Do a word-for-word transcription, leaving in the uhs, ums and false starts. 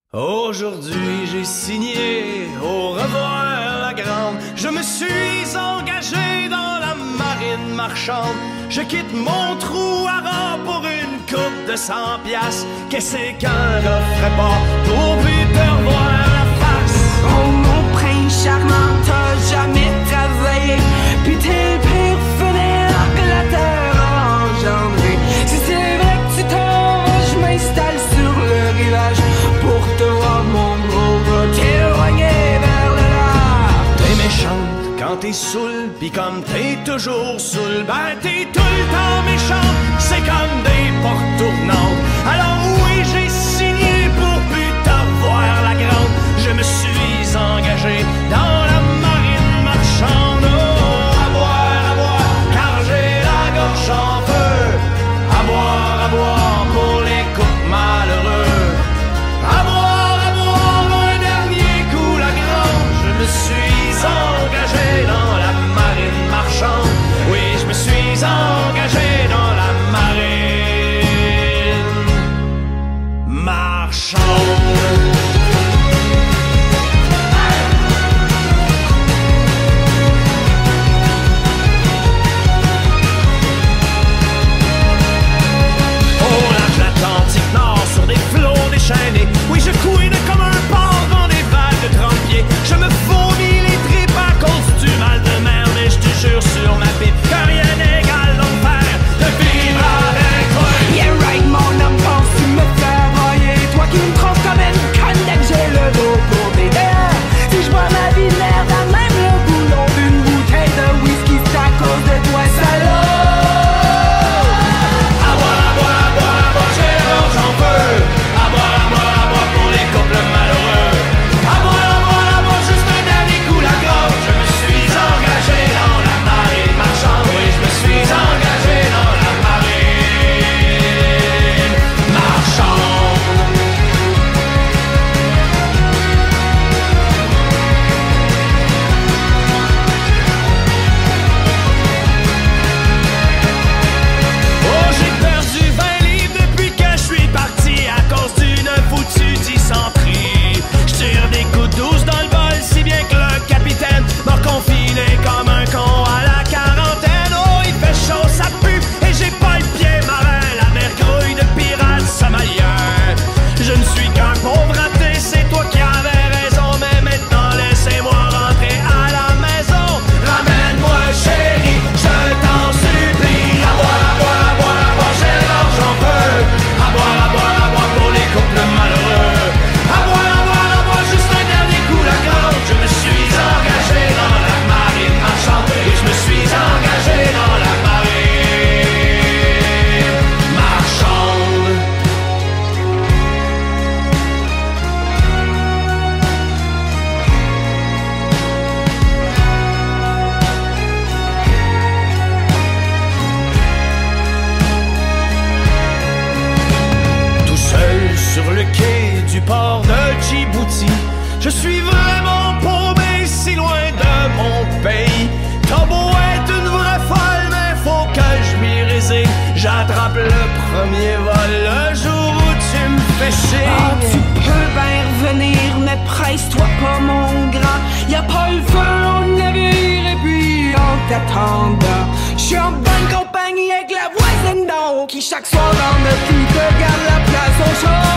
Aujourd'hui j'ai signé, au revoir la grande. Je me suis engagé dans la marine marchande. Je quitte mon trou à rang pour une coupe de cent piastres. Qu'est-ce qu'un gars ferait pas pour plus te revoir la face? Oh mon prince charmant, t'as jamais travaillé, puis t'es le pire fainéant que la terre a engendré. Si c'est vrai que tu t'en vas, je m'installe sur le rivage pour te voir mon gros gars t'éloigner vers le large. T'es méchante quand t'es saoul, pis comme t'es toujours saoul, ben t'es tout le temps méchante. C'est comme des portes tournantes. Alors oui, j'ai signé pour plus t'avoir la grande. Je me suis engagé dans la marine marchande. Oh, à boire, à boire, car j'ai la gorge en feu. À boire, à boire pour les couples malheureux. À boire, à boire, un dernier coup la grande. Je me suis engagé dans la marine marchande. Oui, je me suis engagé dans la marine marchande. Oui, je couine comme un porc dans des vagues de trente pieds. Je me fournis les tripes à cause du mal de mer. Mais je te jure sur ma pipe que rien n'égale l'enfer de vivre avec toi. Yeah right mon homme, penses-tu me faire broyer? Toi qui me trouves comme une conne dès que j'ai le dos pour t'aider. Si je vois ma vie de merde à même le boulon d'une bouteille de whisky, c'est à cause de toi, salaud. À boire, à boire, à boire, à boire, j'ai l'orge en feu. À boire, à boire, à boire pour les couples malheureux. À boire, à boire, à boire, juste un dernier coup la gorge. Je me suis engagé dans la marine marchande. Oui, je me suis engagé dans la marine marchande. Oh, j'ai perdu vingt livres depuis que je suis parti à cause d'une foutue dysenterie. Je tire des coups de douze dans le bol, si bien que le capitaine m'a confiné comme un con à la quarantaine. Oh, il fait chaud, ça pue, et j'ai pas le pied marin, la mergrouille de pirate somalien. Je ne suis qu'un pauvre raté, c'est toi qui avais raison, mais maintenant laissez-moi rentrer à la maison. Ramène-moi chérie, je t'en supplie. À boire, à boire, à boire, à boire, j'ai l'orge en feu. À boire, à boire, à boire pour les couples malheureux. À boire, à boire, à boire, juste un dernier coup la grande. Je me suis engagé dans la marine marchande. Et je me suis engagé dans la marine marchande. Tout seul sur le quai du port de Djibouti, je suis vraiment paumé si loin de mon pays. T'as beau être une vraie folle, mais faut que je m'y résigne. J'attrape le premier vol le jour où tu me fais signe. Ah, tu peux bien revenir, mais presse-toi pas mon grand. Y'a pas le feu au navire et puis en t'attendant, j'suis en bonne compagnie avec la voisine d'en haut qui chaque soir dans notre lit te garde la place au chaud.